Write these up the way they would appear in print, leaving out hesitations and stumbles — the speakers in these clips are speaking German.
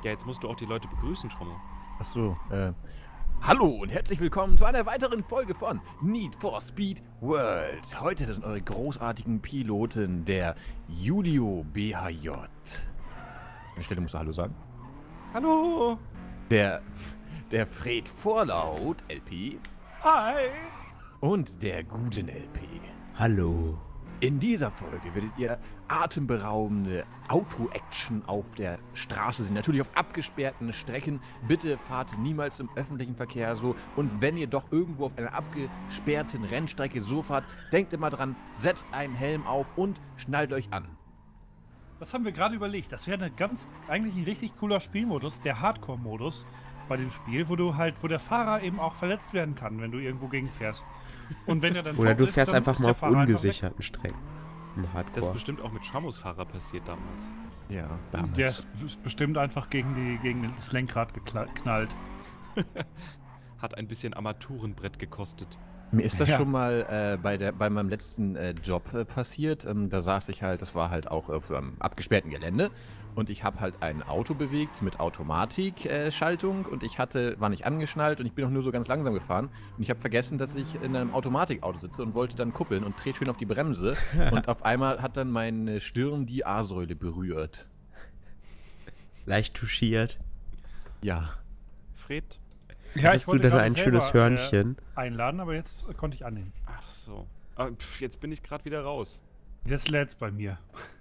Ja, jetzt musst du auch die Leute begrüßen, Schrammo. Ach so, hallo und herzlich willkommen zu einer weiteren Folge von Need for Speed World. Heute sind eure großartigen Piloten, der Julio BHJ. An der Stelle musst du Hallo sagen. Hallo! Der Fred Vorlaut LP. Hi! Und der Guten LP. Hallo. In dieser Folge werdet ihr atemberaubende Auto-Action auf der Straße sehen. Natürlich auf abgesperrten Strecken. Bitte fahrt niemals im öffentlichen Verkehr so. Und wenn ihr doch irgendwo auf einer abgesperrten Rennstrecke so fahrt, denkt immer dran, setzt einen Helm auf und schnallt euch an. Das haben wir gerade überlegt. Das wäre eigentlich ein richtig cooler Spielmodus, der Hardcore-Modus bei dem Spiel, wo der Fahrer eben auch verletzt werden kann, wenn du irgendwo gegen fährst. Und wenn er dann Oder du ist, fährst dann einfach ist mal der auf Fahrer einfach ungesicherten Strecken. Im Das ist Hardcore. bestimmt auch mit Schrammos Fahrer passiert damals. Ja, weg. damals. Der ist bestimmt einfach gegen das Lenkrad geknallt. Hat ein bisschen Armaturenbrett gekostet. Mir ist das Ja. schon mal bei meinem letzten Job passiert. Da saß ich halt, das war halt auch auf einem abgesperrten Gelände und ich habe halt ein Auto bewegt mit Automatikschaltung und ich war nicht angeschnallt und ich bin auch nur so ganz langsam gefahren und ich habe vergessen, dass ich in einem Automatikauto sitze und wollte dann kuppeln und drehe schön auf die Bremse und auf einmal hat dann meine Stirn die A-Säule berührt. Leicht touchiert. Ja. Fred? Ja, Hattest du denn gerade ein schönes selber, Hörnchen? Einladen, aber jetzt konnte ich annehmen. Ach so. Jetzt bin ich gerade wieder raus. Jetzt lädt's bei mir.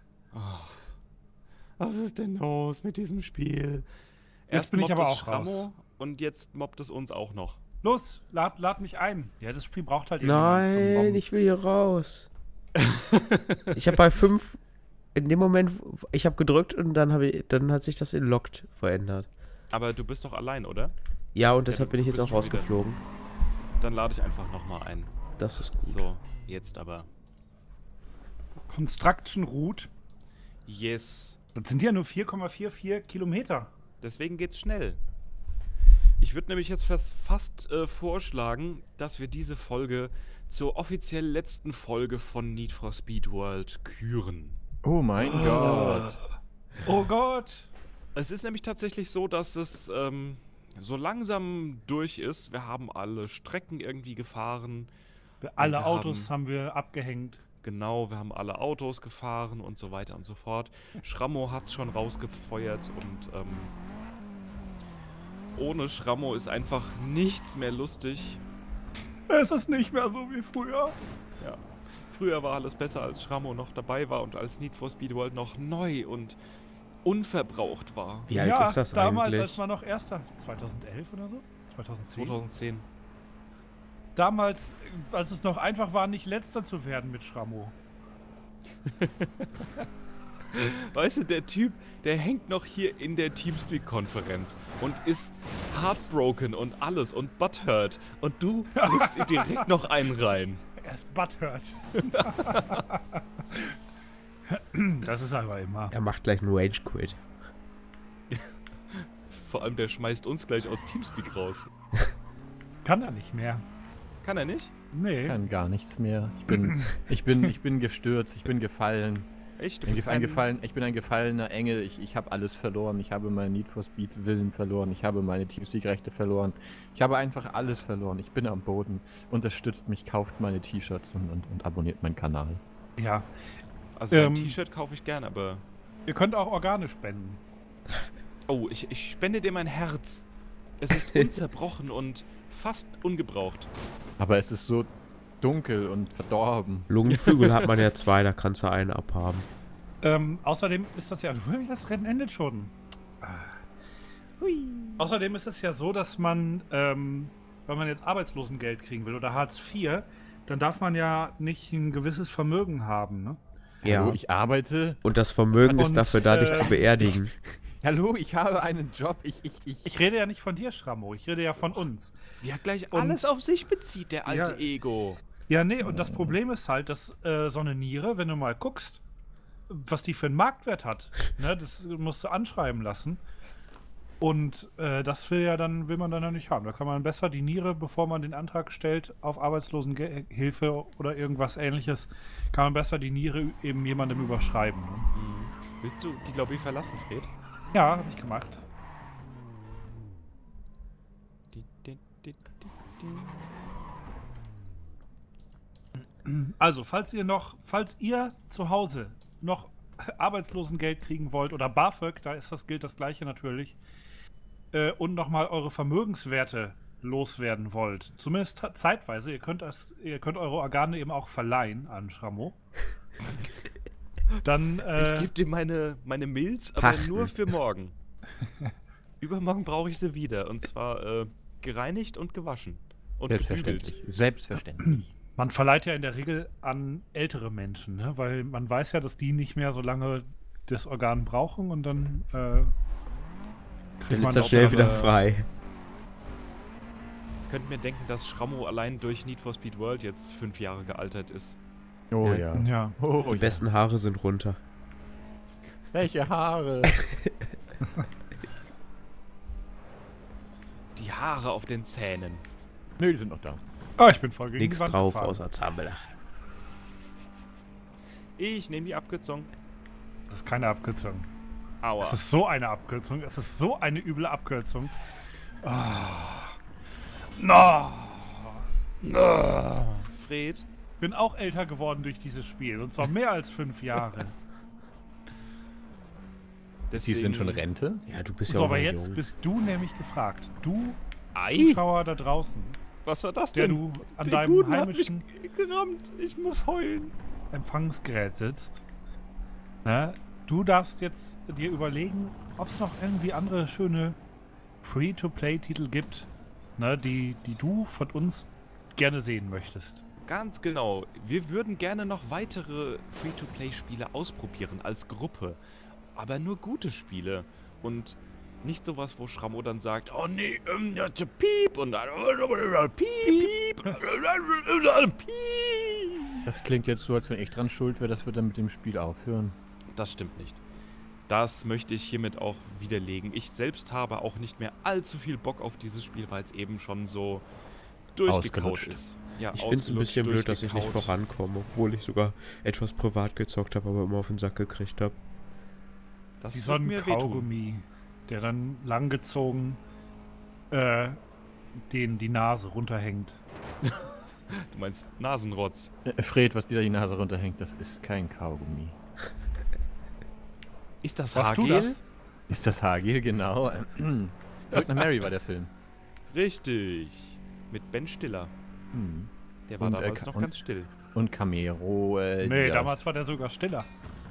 Was ist denn los mit diesem Spiel? Jetzt bin ich mobbt aber es auch Schrammo raus. und jetzt mobbt es uns auch noch. Los, lad mich ein. Ja, das Spiel braucht halt irgendwann zum Nein, Mobben. ich will hier raus. Ich habe bei 5 in dem Moment, ich habe gedrückt und dann hat sich das in Locked verändert. Aber du bist doch allein, oder? Ja, und deshalb du bin ich jetzt bist auch schon wieder- rausgeflogen. Dann lade ich einfach nochmal ein. Das ist gut. So, jetzt aber. Construction Route. Yes. Das sind ja nur 4,44 Kilometer. Deswegen geht's schnell. Ich würde nämlich jetzt fast vorschlagen, dass wir diese Folge zur offiziell letzten Folge von Need for Speed World küren. Oh mein Gott. Oh Gott. Es ist nämlich tatsächlich so, dass es so langsam durch ist. Wir haben alle Strecken irgendwie gefahren. Alle wir Autos haben wir abgehängt. Genau, wir haben alle Autos gefahren und so weiter und so fort. Schrammo hat schon rausgefeuert und ohne Schrammo ist einfach nichts mehr lustig. Es ist nicht mehr so wie früher. Ja. Früher war alles besser, als Schrammo noch dabei war und als Need for Speed World noch neu und unverbraucht war. Wie alt ist das damals, eigentlich? als man noch Erster. 2011 oder so? 2010? 2010. Damals, als es noch einfach war, nicht Letzter zu werden mit Schrammo. Weißt du, der Typ, der hängt noch hier in der Teamspeak-Konferenz und ist heartbroken und alles und butthurt. Und du drückst ihm direkt noch einen rein. Er ist butthurt. Das ist aber immer. Er macht gleich einen Rage Quit. Vor allem, der schmeißt uns gleich aus Teamspeak raus. Kann er nicht mehr. Kann er nicht? Nee. Ich kann gar nichts mehr. Ich bin gestürzt, ich bin gefallen. Echt? Du Ich bist bin ein gefallener Engel. Ich habe alles verloren. Ich habe meinen Need for Speed Willen verloren. Ich habe meine Teamspeak-Rechte verloren. Ich habe einfach alles verloren. Ich bin am Boden. Unterstützt mich, kauft meine T-Shirts und abonniert meinen Kanal. Ja. Also ein T-Shirt kaufe ich gern, aber... Ihr könnt auch Organe spenden. Oh, ich spende dir mein Herz. Es ist unzerbrochen und fast ungebraucht. Aber es ist so dunkel und verdorben. Lungenflügel hat man ja 2, da kannst du einen abhaben. Außerdem ist das ja... Das Rennen endet schon. Außerdem ist es ja so, dass man, wenn man jetzt Arbeitslosengeld kriegen will oder Hartz IV, dann darf man ja nicht ein gewisses Vermögen haben, ne? Ja. Hallo, ich arbeite. Und das Vermögen ist Und, dafür da, dich zu beerdigen. Hallo, ich habe einen Job. Ich rede ja nicht von dir, Schrammo. Ich rede ja von uns. Wie er gleich Und- alles auf sich bezieht, der alte Ja. Ego. Ja, nee, und das Problem ist halt, dass so eine Niere, wenn du mal guckst, was die für einen Marktwert hat, ne, das musst du anschreiben lassen. Und das will man dann ja nicht haben. Da kann man besser die Niere, bevor man den Antrag stellt auf Arbeitslosengehilfe oder irgendwas ähnliches, kann man besser die Niere eben jemandem überschreiben. Ne? Willst du die Lobby verlassen, Fred? Ja, habe ich gemacht. Also, falls ihr zu Hause noch Arbeitslosengeld kriegen wollt oder BAföG, gilt das Gleiche natürlich, und nochmal eure Vermögenswerte loswerden wollt, zumindest zeitweise, ihr könnt eure Organe eben auch verleihen an Schrammo, dann Ich gebe dir meine Milz, aber nur für morgen. Übermorgen brauche ich sie wieder. Und zwar gereinigt und gewaschen. Und Selbstverständlich. gebügelt. Selbstverständlich. man verleiht ja in der Regel an ältere Menschen, ne? Weil man weiß ja, dass die nicht mehr so lange das Organ brauchen und dann Dann kriegt ist man das auch schnell wieder- wieder frei. Könnt mir denken, dass Schrammo allein durch Need for Speed World jetzt 5 Jahre gealtert ist. Oh Ja. ja. Ja. Oh, Die besten Haare sind runter. Welche Haare? Die Haare auf den Zähnen. Nö, die sind noch da. Oh, ich bin voll gegen Nichts die Wand drauf gefahren. außer Zahnbelach. Ich nehme die Abkürzung. Das ist keine Abkürzung. Aua. Es ist so eine Abkürzung. Es ist so eine üble Abkürzung. Fred, Bin auch älter geworden durch dieses Spiel. Und zwar mehr als 5 Jahre. Sie sind schon Rente? Ja, du bist ja So, auch aber noch jetzt jung. bist du nämlich gefragt. Du Ei, Zuschauer da draußen, was war das der denn? du an Der deinem Guten hat mich heimischen gerammt. Ich muss heulen. Empfangsgerät sitzt. Ne? Du darfst jetzt dir überlegen, ob es noch irgendwie andere schöne Free-to-Play-Titel gibt, ne, die du von uns gerne sehen möchtest. Ganz genau. Wir würden gerne noch weitere Free-to-Play-Spiele ausprobieren als Gruppe. Aber nur gute Spiele. Und nicht sowas, wo Schrammo dann sagt, oh nee, ja, piep und dann piep, piep. Das klingt jetzt so, als wenn ich dran schuld wäre, dass wir dann mit dem Spiel aufhören. Das stimmt nicht. Das möchte ich hiermit auch widerlegen. Ich selbst habe auch nicht mehr allzu viel Bock auf dieses Spiel, weil es eben schon so durchgekaut Ausgelutscht. ist. Ja, Ich finde es ein bisschen blöd, dass ich nicht durchgekaut. vorankomme, obwohl ich sogar etwas privat gezockt habe, aber immer auf den Sack gekriegt habe. Das Wie wird so ein mir wehtun. Kaugummi, der dann langgezogen die Nase runterhängt. Du meinst Nasenrotz. Fred, was dir da die Nase runterhängt, das ist kein Kaugummi. Ist das Warst du Haargel? das? Ist das Haargel, genau. Verrückt nach Mary war der Film. Richtig. Mit Ben Stiller. Hm. Der war Und, damals noch und- ganz still. Und Camero. Nee, die damals war der sogar stiller.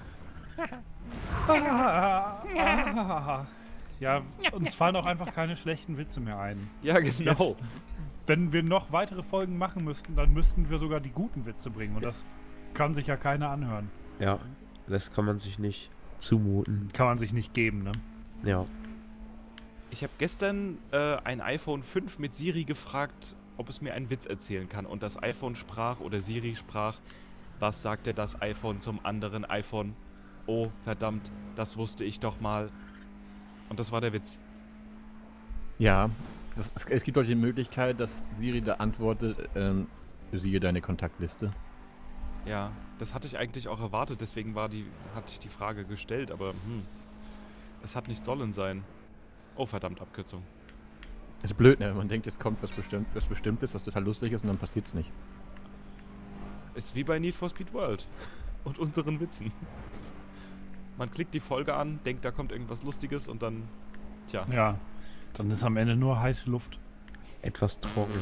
Ja, uns fallen auch einfach keine schlechten Witze mehr ein. Ja, genau. Jetzt, wenn wir noch weitere Folgen machen müssten, dann müssten wir sogar die guten Witze bringen. Und das kann sich ja keiner anhören. Ja, das kann man sich nicht zumuten. Kann man sich nicht geben, ne? Ja. Ich habe gestern ein iPhone 5 mit Siri gefragt, ob es mir einen Witz erzählen kann. Und das iPhone sprach, oder Siri sprach, was sagte das iPhone zum anderen iPhone? Oh, verdammt, das wusste ich doch mal. Und das war der Witz. Ja, es gibt heute die Möglichkeit, dass Siri da antwortet, siehe deine Kontaktliste. Ja, das hatte ich eigentlich auch erwartet, deswegen hatte ich die Frage gestellt, aber es hat nicht sollen sein. Oh, verdammt, Abkürzung. Ist blöd, ne? Man denkt, jetzt kommt was Bestimmtes, was total lustig ist und dann passiert's nicht. Ist wie bei Need for Speed World und unseren Witzen. Man klickt die Folge an, denkt, da kommt irgendwas Lustiges und dann, tja. Ja, dann ist am Ende nur heiße Luft. Etwas trocken.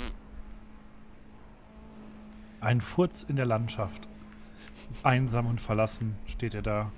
Ein Furz in der Landschaft. Einsam und verlassen steht er da.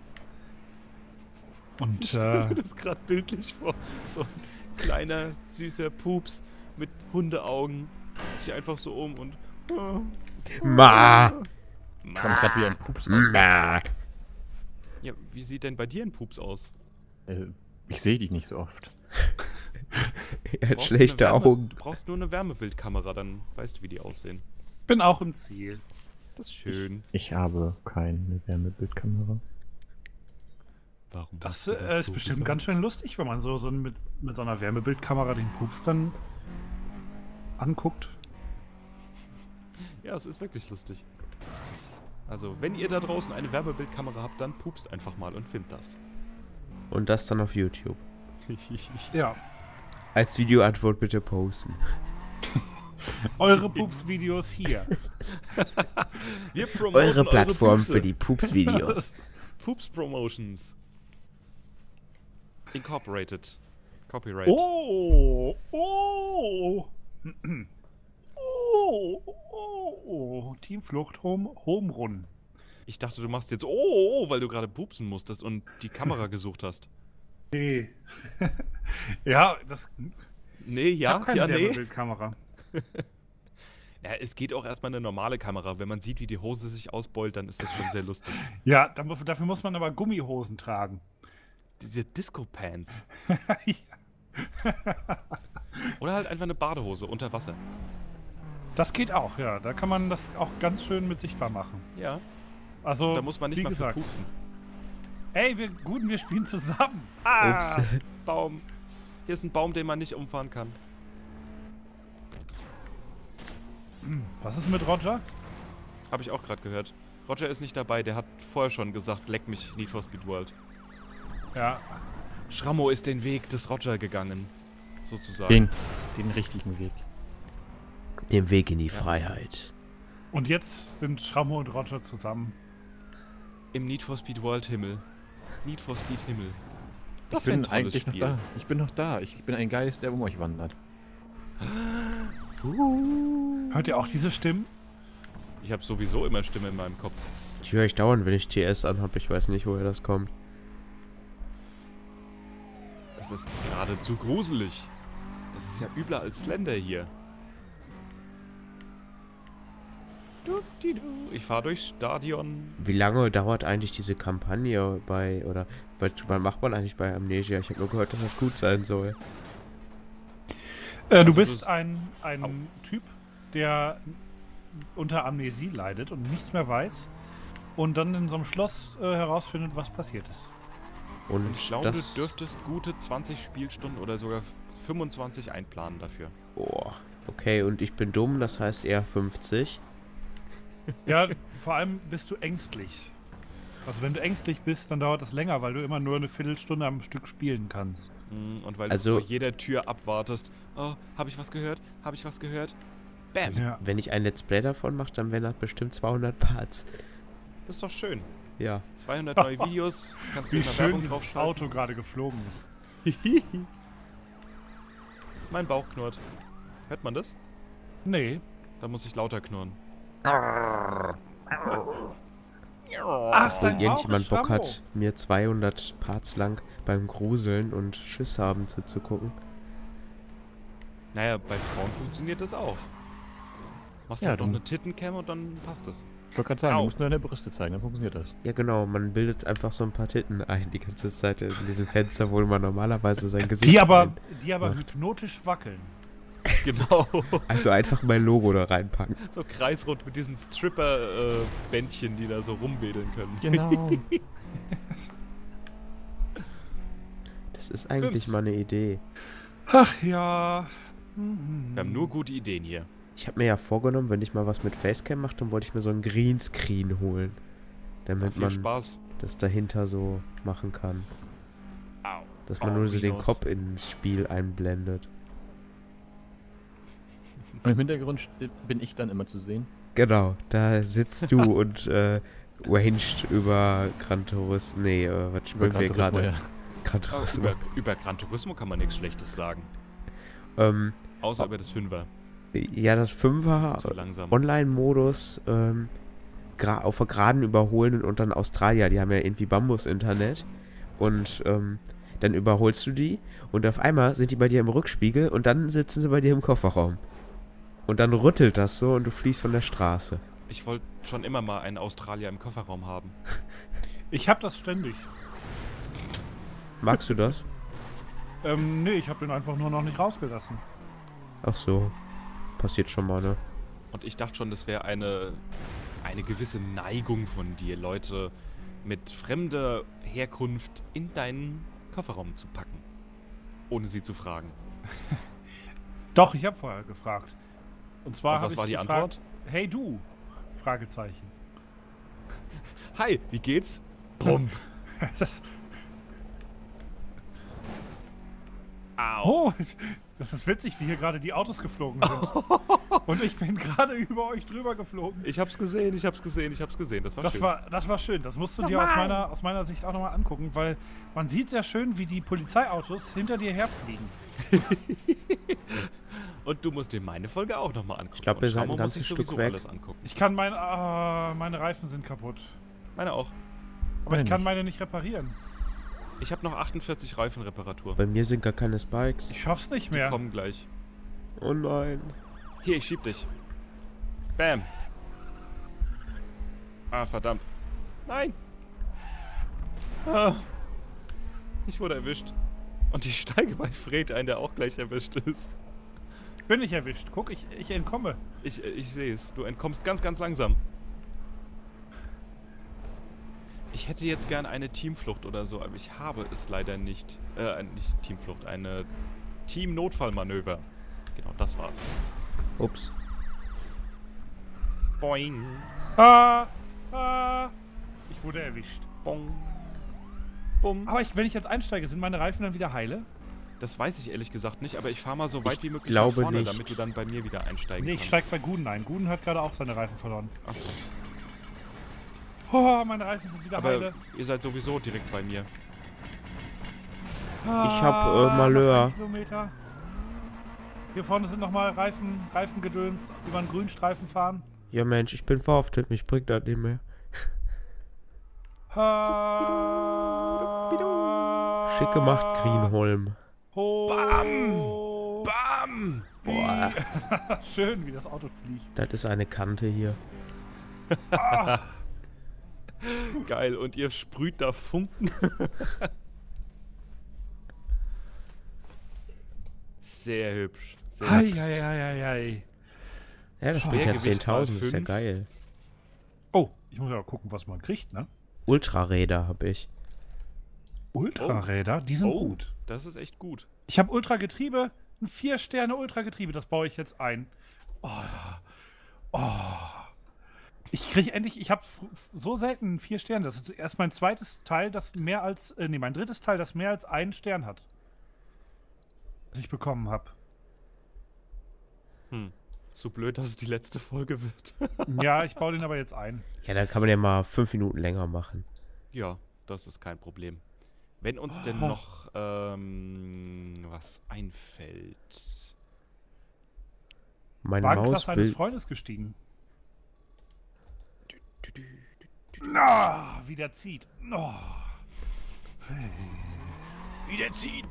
Und Ich stelle mir das gerade bildlich vor. So ein kleiner, süßer Pups mit Hundeaugen. Sich einfach so um und. Ma! Kommt gerade wie ein Pups aus. Ma! Ja, wie sieht denn bei dir ein Pups aus? Ich sehe dich nicht so oft. Er hat Brauchst schlechte du eine Augen. Du brauchst nur eine Wärmebildkamera, dann weißt du, wie die aussehen. bin auch im Ziel. Das ist schön. Ich habe keine Wärmebildkamera. Warum? Das hast du ist so bestimmt gesagt? ganz schön lustig, wenn man so mit so einer Wärmebildkamera den Pups dann anguckt. Ja, es ist wirklich lustig. Also, wenn ihr da draußen eine Wärmebildkamera habt, dann pupst einfach mal und filmt das. Und das dann auf YouTube. Ja. Als Videoantwort bitte posten. Eure Pups-Videos hier. Wir promoten Eure Plattform Pupse. für die Pups-Videos. Pups Promotions. Incorporated. Copyright. Oh, oh, Teamflucht Home Run. Ich dachte, du machst jetzt oh, weil du gerade pupsen musstest und die Kamera gesucht hast. Nee. Ja, das. Nee, Ich ja, habe keine ja, nee. Wärmebildkamera. Ja, es geht auch erstmal eine normale Kamera. Wenn man sieht, wie die Hose sich ausbeult, dann ist das schon sehr lustig. Ja, dafür muss man aber Gummihosen tragen. Diese Disco-Pants. Oder halt einfach eine Badehose unter Wasser. Das geht auch, ja. Da kann man das auch ganz schön mit sichtbar machen. Ja, Also, da muss man nicht wie mal gesagt, für pupsen. Hey, wir spielen zusammen. Ups. Baum. Hier ist ein Baum, den man nicht umfahren kann. Was ist mit Roger? Habe ich auch gerade gehört. Roger ist nicht dabei, der hat vorher schon gesagt, leck mich, Need for Speed World. Ja. Schrammo ist den Weg des Roger gegangen, sozusagen. Den richtigen Weg. Dem Weg in die Freiheit. Und jetzt sind Schrammo und Roger zusammen. Im Need for Speed World Himmel. Need for Speed Himmel. Was bin ein denn tolles eigentlich noch Spiel. da? Ich bin noch da. Ich bin ein Geist, der um euch wandert. Hört ihr auch diese Stimmen? Ich habe sowieso immer Stimme in meinem Kopf. Die höre ich dauernd, wenn ich TS anhab. Ich weiß nicht, woher das kommt. Es ist geradezu gruselig. Das ist ja übler als Slender hier. Ich fahre durchs Stadion. Wie lange dauert eigentlich diese Kampagne bei, oder was macht man eigentlich bei Amnesia? Ich habe nur gehört, dass das gut sein soll. Du bist ein Typ, der unter Amnesie leidet und nichts mehr weiß und dann in so einem Schloss herausfindet, was passiert ist. Und Ich glaube, das... du dürftest gute 20 Spielstunden oder sogar 25 einplanen dafür. Oh, okay, und ich bin dumm, das heißt eher 50. Ja, vor allem bist du ängstlich. Also wenn du ängstlich bist, dann dauert das länger, weil du immer nur eine Viertelstunde am Stück spielen kannst. Und weil Also- du vor jeder Tür abwartest. Oh, habe ich was gehört? Habe ich was gehört? Bam. Also, Ja. wenn ich ein Let's Play davon mache, dann wären das bestimmt 200 Parts. Das ist doch schön. Ja. 200 neue Videos. Kannst du Wie in der schön Werbung dieses draufschalten. Auto gerade geflogen ist. Mein Bauch knurrt. Hört man das? Nee. Da muss ich lauter knurren. Ach, Wenn dein Bauch irgendjemand ist Bock Schrammo. hat, mir 200 Parts lang beim Gruseln und Schiss haben zuzugucken. Naja, bei Frauen funktioniert das auch. Machst Ja, halt noch du- eine Tittencam und dann passt das. Ich wollte gerade sagen, Au. du musst nur deine Brüste zeigen, dann funktioniert das. Ja genau, man bildet einfach so ein paar Titten ein die ganze Zeit in diesem Fenster, wo man normalerweise sein Gesicht Die aber macht. hypnotisch wackeln. Genau. Also einfach mein Logo da reinpacken. So kreisrund mit diesen Stripper-Bändchen, die da so rumwedeln können. Genau. Das ist eigentlich Fünf's. mal eine Idee. Ach ja. Wir haben nur gute Ideen hier. Ich habe mir ja vorgenommen, wenn ich mal was mit Facecam mache, dann wollte ich mir so einen Greenscreen holen. Damit Viel man Spaß. das dahinter so machen kann. Au. Dass man Oh, nur so den Windows. Kopf ins Spiel einblendet. Und im Hintergrund bin ich dann immer zu sehen. Genau, da sitzt du und ranged über Gran Turismo. Nee, was spielen wir Gran Turismo, gerade? ja. Gran Oh, Turismo. über Gran Turismo kann man nichts Schlechtes sagen. Oh. Außer über das Fünfer. Ja, das Das Fünfer ist zu langsam. Online-Modus auf der Geraden überholen und dann Australier, die haben ja irgendwie Bambus-Internet. Und dann überholst du die und auf einmal sind die bei dir im Rückspiegel und dann sitzen sie bei dir im Kofferraum. Und dann rüttelt das so und du fliegst von der Straße. Ich wollte schon immer mal einen Australier im Kofferraum haben. Ich hab das ständig. Magst du das? Nee, ich hab den einfach nur noch nicht rausgelassen. Ach so. Passiert schon mal, ne? Und ich dachte schon, das wäre eine gewisse Neigung von dir, Leute mit fremder Herkunft in deinen Kofferraum zu packen. Ohne sie zu fragen. Doch, ich habe vorher gefragt. Und zwar Und habe was ich war die gefragt, Antwort? Hey du? Fragezeichen. Hi, wie geht's? Brumm. Das, Au. Oh, das ist witzig, wie hier gerade die Autos geflogen sind. Und ich bin gerade über euch drüber geflogen. Ich hab's gesehen, ich hab's gesehen, ich hab's gesehen. Das war schön. Das war schön. Das musst du dir aus meiner Sicht auch nochmal angucken, weil man sieht sehr schön, wie die Polizeiautos hinter dir herfliegen. Und du musst dir meine Folge auch nochmal angucken. Ich glaube, wir Und sind Schaumer ein muss ganzes sich Stück sowieso weg. alles angucken. Ich kann meine Reifen sind kaputt. Meine auch. Aber ich Meine kann nicht. meine nicht reparieren. Ich habe noch 48 Reifenreparatur. Bei mir sind gar keine Spikes. Ich schaff's nicht Die mehr. kommen gleich. Oh nein. Hier, ich schieb dich. Bam. Ah, verdammt. Nein. Ah. Ich wurde erwischt. Und ich steige bei Fred ein, der auch gleich erwischt ist. Ich bin nicht erwischt. Guck, ich entkomme. Ich sehe es. Du entkommst ganz, ganz langsam. Ich hätte jetzt gern eine Teamflucht oder so, aber ich habe es leider nicht. Nicht Teamflucht, eine Team-Notfallmanöver. Genau, das war's. Ups. Boing. Ich wurde erwischt. Bong. Bumm. Aber wenn ich jetzt einsteige, sind meine Reifen dann wieder heile? Das weiß ich ehrlich gesagt nicht, aber ich fahre mal so weit wie möglich glaube nach vorne, nicht. damit du dann bei mir wieder einsteigen Nee, ich kannst. steige bei Guden ein. Guden hat gerade auch seine Reifen verloren. Ach so. Oh, meine Reifen sind wieder Aber heile. ihr seid sowieso direkt bei mir. Ich hab, Malheur. noch 1 Kilometer. Hier vorne sind nochmal Reifengedöns über einen Grünstreifen fahren. Ja Mensch, ich bin verhaftet, mich bringt das nicht mehr. Schick gemacht, Greenholm. Bam! Bam! Boah, Schön, wie das Auto fliegt. das ist eine Kante hier. Geil, und ihr sprüht da Funken. Sehr hübsch. Sehr hübsch. Ei. Ja, das bringt ja Schwergewicht mal 10.000, ist ja 5. geil. Oh, ich muss ja gucken, was man kriegt, ne? Ultraräder hab ich. Ultraräder, die sind Oh, gut. das ist echt gut. Ich habe Ultragetriebe, ein 4-Sterne-Ultragetriebe, das baue ich jetzt ein. Ich kriege endlich, ich habe so selten 4 Sterne. Das ist erst mein zweites Teil, das mehr als, mein drittes Teil, das mehr als einen Stern hat. Das ich bekommen habe. So blöd, dass es die letzte Folge wird. Ja, ich baue den aber jetzt ein. Ja, dann kann man ja mal 5 Minuten länger machen. Ja, das ist kein Problem. Wenn uns denn noch was einfällt. Meine Wagenklasse eines Maus will... Freundes gestiegen. Wie der zieht. Oh. Wie der zieht!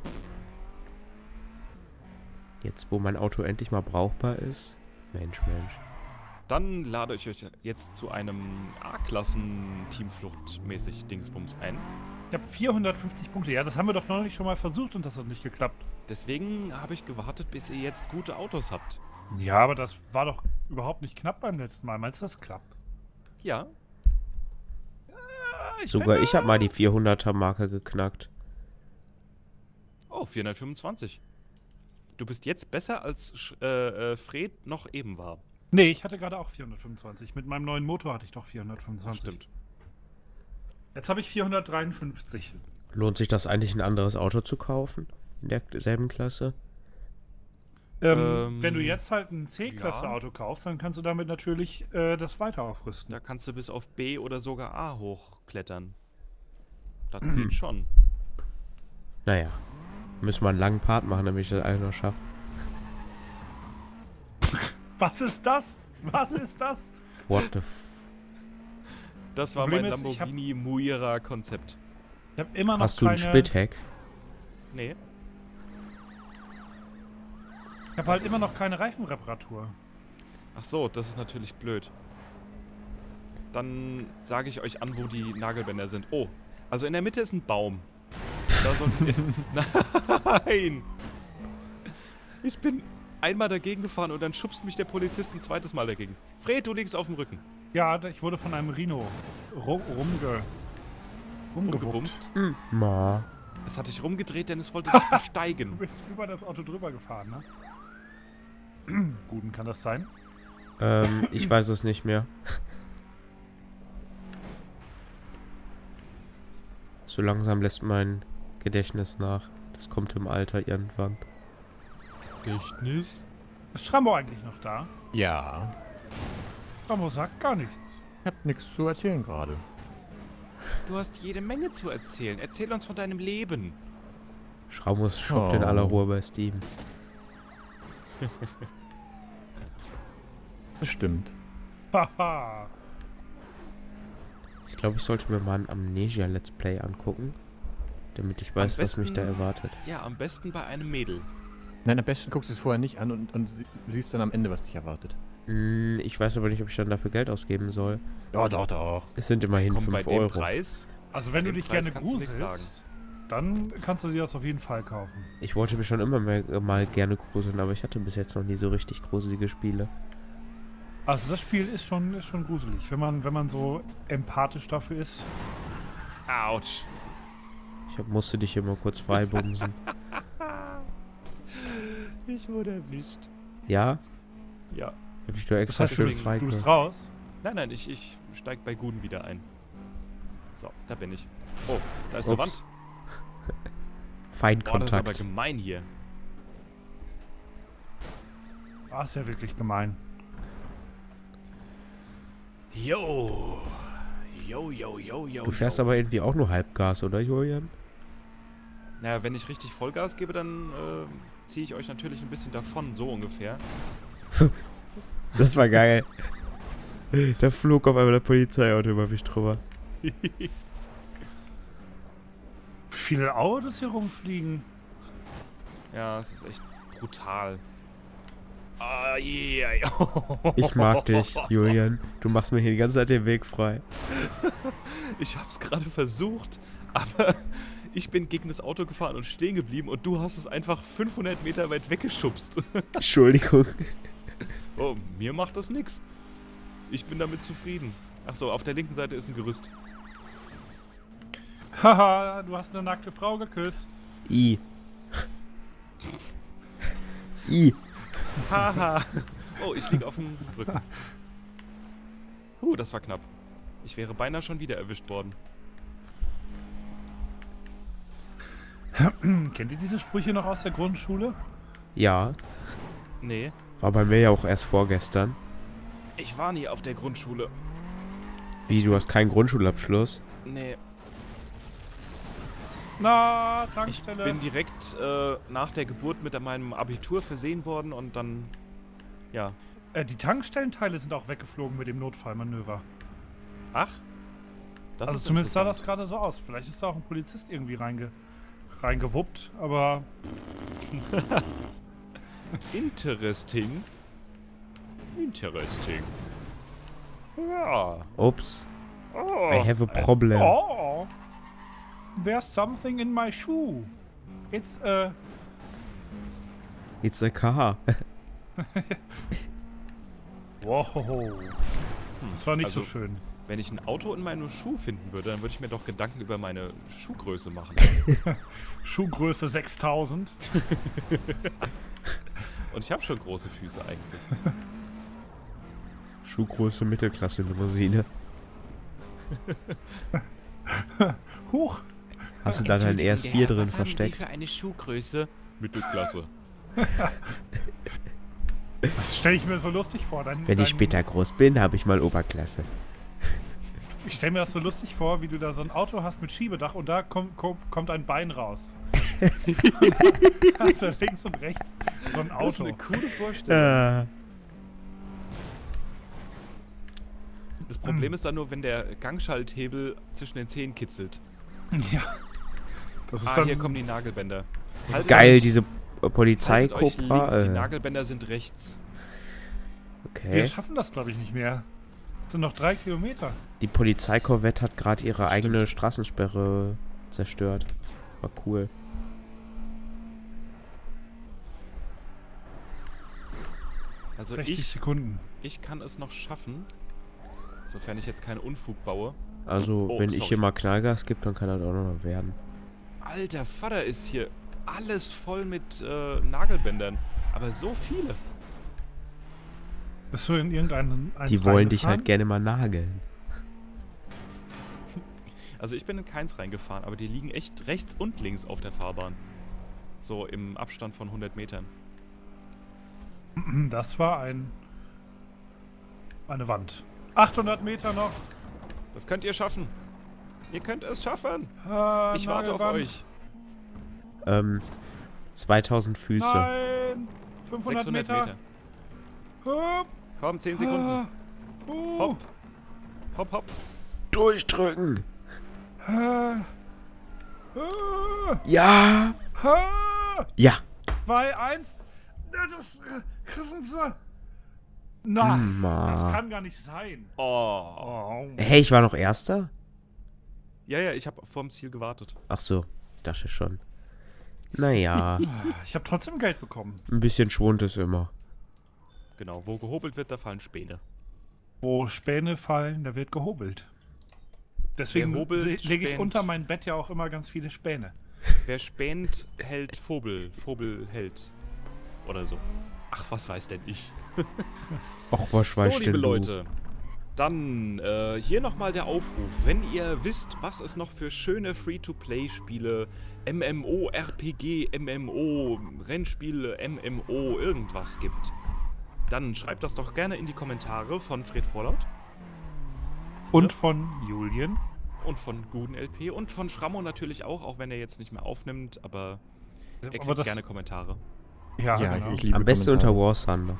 Jetzt, wo mein Auto endlich mal brauchbar ist. Mensch. Dann lade ich euch jetzt zu einem A-Klassen-Teamflucht-mäßig Dingsbums ein. Ich habe 450 Punkte. Ja, das haben wir doch neulich schon mal versucht und das hat nicht geklappt. Deswegen habe ich gewartet, bis ihr jetzt gute Autos habt. Ja, aber das war doch überhaupt nicht knapp beim letzten Mal. Meinst du, das klappt? Ja, Sogar ich habe mal die 400er-Marke geknackt. oh, 425. Du bist jetzt besser als Fred noch eben war. Nee, ich hatte gerade auch 425. Mit meinem neuen Motor hatte ich doch 425. Stimmt. Jetzt habe ich 453. Lohnt sich das eigentlich, ein anderes Auto zu kaufen? In derselben Klasse? Wenn du jetzt halt ein C-Klasse-Auto ja. kaufst, dann kannst du damit natürlich das weiter aufrüsten. Da kannst du bis auf B oder sogar A hochklettern. Das geht schon. Naja. Müssen wir einen langen Part machen, damit ich das alles noch schaffe. Was ist das? Was ist das? What the f... Das war Problem mein ist, ich hab- Lamborghini Muira Konzept. Ich habe immer noch Hast du einen keine... Splithack? Nee. Ich habe halt immer noch keine Reifenreparatur. Ach so, das ist natürlich blöd. Dann sage ich euch an, wo die Nagelbänder sind. Oh, also in der Mitte ist ein Baum. Da sollten wir... Nein! Ich bin einmal dagegen gefahren und dann schubst mich der Polizist ein zweites Mal dagegen. Fred, du liegst auf dem Rücken. Ja, ich wurde von einem Rhino rumgewuppt. Umgebumst. Ma. Es hat dich rumgedreht, denn es wollte dich Du besteigen. bist über das Auto drüber gefahren, ne? Guten, kann das sein? Ich weiß es nicht mehr. So langsam lässt mein Gedächtnis nach. Das kommt im Alter irgendwann. Gedächtnis? Ist Schrambo eigentlich noch da? Ja. Schrambo sagt gar nichts. Ich hab nichts zu erzählen gerade. Du hast jede Menge zu erzählen. Erzähl uns von deinem Leben. Schraumus shoppt in aller Ruhe bei Steam. Das stimmt. Haha. Ich glaube, ich sollte mir mal ein Amnesia Let's Play angucken. Damit ich weiß, was mich da erwartet. Ja, am besten bei einem Mädel. Nein, am besten guckst du es vorher nicht an und siehst dann am Ende, was dich erwartet. Ich weiß aber nicht, ob ich dann dafür Geld ausgeben soll. Ja, doch. Es sind immerhin Komm, bei 5 dem Euro. Preis. Also wenn du Dem dich Preis gerne kannst du nichts gruselst, dann kannst du sie das auf jeden Fall kaufen. Ich wollte mir schon immer mal gerne gruseln, aber ich hatte bis jetzt noch nie so richtig gruselige Spiele. Also das Spiel ist schon gruselig, wenn man so empathisch dafür ist. Autsch. Ich musste dich hier mal kurz freibumsen. Ich wurde erwischt. Ja? Ja. Hab ich doch Das extra heißt, schön du bist raus. Nein, ich steig bei Guden wieder ein. So, da bin ich. Oh, da ist eine Ups. Wand. Boah, das ist Feinkontakt. aber gemein hier. Das ist ja wirklich gemein. Jo. Du fährst aber irgendwie auch nur Halbgas, oder Julian? Naja, wenn ich richtig Vollgas gebe, dann ziehe ich euch natürlich ein bisschen davon, so ungefähr. Das war geil. Da flog auf einmal der Polizeiauto über mich drüber. Wie viele Autos hier rumfliegen. Ja, es ist echt brutal. Ah, yeah. Ich mag dich, Julian. Du machst mir hier die ganze Zeit den Weg frei. Ich hab's gerade versucht, aber ich bin gegen das Auto gefahren und stehen geblieben und du hast es einfach 500 Meter weit weggeschubst. Entschuldigung. Oh, mir macht das nix. Ich bin damit zufrieden. Achso, auf der linken Seite ist ein Gerüst. Haha, du hast eine nackte Frau geküsst. I. Haha. Oh, ich lieg auf dem Rücken. Das war knapp. Ich wäre beinahe schon wieder erwischt worden. Kennt ihr diese Sprüche noch aus der Grundschule? Ja. Nee, War bei mir ja auch erst vorgestern. ich war nie auf der Grundschule. Wie, du hast keinen Grundschulabschluss? Nee, Na, ich Tankstelle. bin direkt nach der Geburt mit meinem Abitur versehen worden und dann, ja. Die Tankstellenteile sind auch weggeflogen mit dem Notfallmanöver. Ach? Das Also ist zumindest sah das interessant. gerade so aus. Vielleicht ist da auch ein Polizist irgendwie reingewuppt, aber Interesting. Ja. Ups. Oh. I have a problem. oh, there's something in my shoe. It's It's a car. wow. Das war nicht Also- so schön. Wenn ich ein Auto in meinem Schuh finden würde, dann würde ich mir doch Gedanken über meine Schuhgröße machen. Schuhgröße 6000. Und ich habe schon große Füße eigentlich. Schuhgröße Mittelklasse-Limousine. Huch. Hast du da dein ES4 drin was versteckt? haben Sie für eine Schuhgröße? Mittelklasse. Das stelle ich mir so lustig vor. Wenn ich später groß bin, habe ich mal Oberklasse. Ich stelle mir das so lustig vor, wie du da so ein Auto hast mit Schiebedach und da kommt ein Bein raus. Hast du links und rechts so ein Das ist Auto. eine coole Vorstellung. Das Problem ist dann nur, wenn der Gangschalthebel zwischen den Zähnen kitzelt. Ja. Das ist Ah, dann hier kommen die Nagelbänder. Haltet Geil, euch- diese haltet euch Polizeikobra. links, die Nagelbänder sind rechts. Wir Okay. schaffen das, glaube ich, nicht mehr. Das sind noch 3 Kilometer. Die Polizeikorvette hat gerade ihre eigene Straßensperre zerstört. War cool. Also 60 Sekunden. ich kann es noch schaffen, sofern ich jetzt keinen Unfug baue. Also, Oh, wenn ich sorry. hier mal Knallgas gebe, dann kann das auch noch werden. Alter Vater, ist hier alles voll mit Nagelbändern. Aber so viele. Bist du in irgendeinen Die wollen dich halt gerne mal nageln. Also ich bin in keins reingefahren, aber die liegen echt rechts und links auf der Fahrbahn. So im Abstand von 100 Metern. Das war eine Wand. 800 Meter noch. Das könnt ihr schaffen. Ihr könnt es schaffen. Ich warte auf Nagelwand. euch. 2000 Füße. Nein. 500 600 Meter. Meter. Hopp. Komm, 10 Sekunden. Hopp. Hopp, hopp. Durchdrücken. Ah. Ja. Ah. Ja. 2, 1. Das sind sie. Nein, das kann gar nicht sein. Oh. Oh. Hey, ich war noch Erster? Ja, ich habe vorm Ziel gewartet. Ach so, ich dachte schon. Naja, Ich habe trotzdem Geld bekommen. ein bisschen Schwund ist immer. Genau, wo gehobelt wird, da fallen Späne. Wo Späne fallen, da wird gehobelt. Deswegen Wer hobelt, lege ich spänt. unter mein Bett ja auch immer ganz viele Späne. Wer spänt, hält Vogel. Vogel hält. Oder so. Ach, was weiß denn ich? Och, was weißt So, denn liebe du? Leute. Dann hier nochmal der Aufruf. Wenn ihr wisst, was es noch für schöne Free-to-Play-Spiele, MMO, RPG, MMO, Rennspiele, MMO, irgendwas gibt, dann schreibt das doch gerne in die Kommentare von Fred Vorlaut Und von Julien. und von Guden LP und von Schrammo natürlich auch wenn er jetzt nicht mehr aufnimmt, aber er Aber kriegt das- gerne Kommentare. Ja, Ja, genau. ich liebe Am besten unter Kommentare. War Thunder.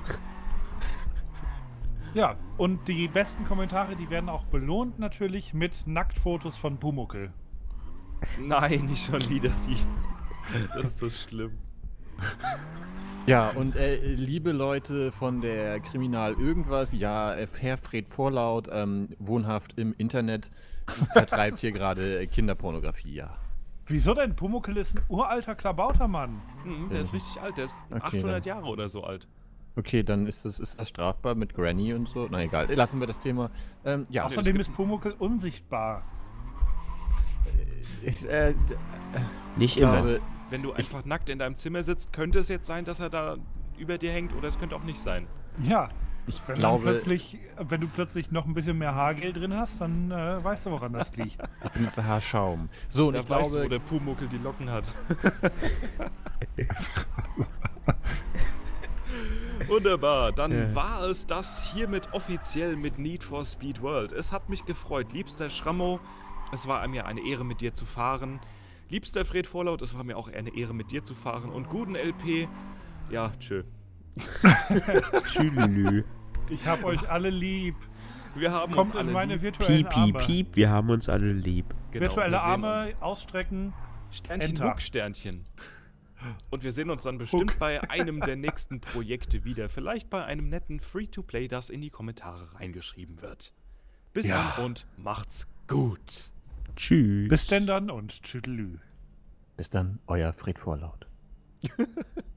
Ja, und die besten Kommentare, die werden auch belohnt natürlich mit Nacktfotos von Pumuckl. Nein, nicht schon wieder die. Das ist so schlimm. Ja, und liebe Leute von der Kriminal irgendwas, ja, Herr Fred Vorlaut, wohnhaft im Internet, vertreibt hier gerade Kinderpornografie, ja. Wieso denn? Pumuckl ist ein uralter Klabautermann. Der ist richtig alt, der ist Okay, 800 dann. Jahre oder so alt. Okay, dann ist das strafbar mit Granny und so. Na egal, lassen wir das Thema. Ja, Außerdem es ist Pumuckl unsichtbar. ich Nicht immer. glaube, Wenn du einfach nackt in deinem Zimmer sitzt, könnte es jetzt sein, dass er da über dir hängt oder es könnte auch nicht sein. Ja, ich wenn, glaube, wenn du plötzlich noch ein bisschen mehr Haargel drin hast, dann weißt du, woran das liegt. ich benutze Haarschaum. So, und Da ich weißt du, wo glaube, der Pumuckel die Locken hat. Wunderbar, dann Ja. war es das hiermit offiziell mit Need for Speed World. Es hat mich gefreut, liebster Schrammo. Es war mir eine Ehre, mit dir zu fahren. Liebster Fred Vorlaut, es war mir auch eine Ehre, mit dir zu fahren. Und guten LP, ja, tschö. Tschülülü. Ich hab euch alle lieb. Wir haben Kommt uns alle in meine lieb. virtuellen Piep, Arme. piep, piep, wir haben uns alle lieb. Genau, Virtuelle wir sehen Arme ausstrecken. uns. Sternchen, Enter. Sternchen. Und wir sehen uns dann bestimmt bei einem der nächsten Projekte wieder. Vielleicht bei einem netten Free-to-Play, das in die Kommentare reingeschrieben wird. Bis Ja. dann und macht's gut. Tschüss. Bis denn dann und tschüdelü. bis dann, euer Fred Vorlaut.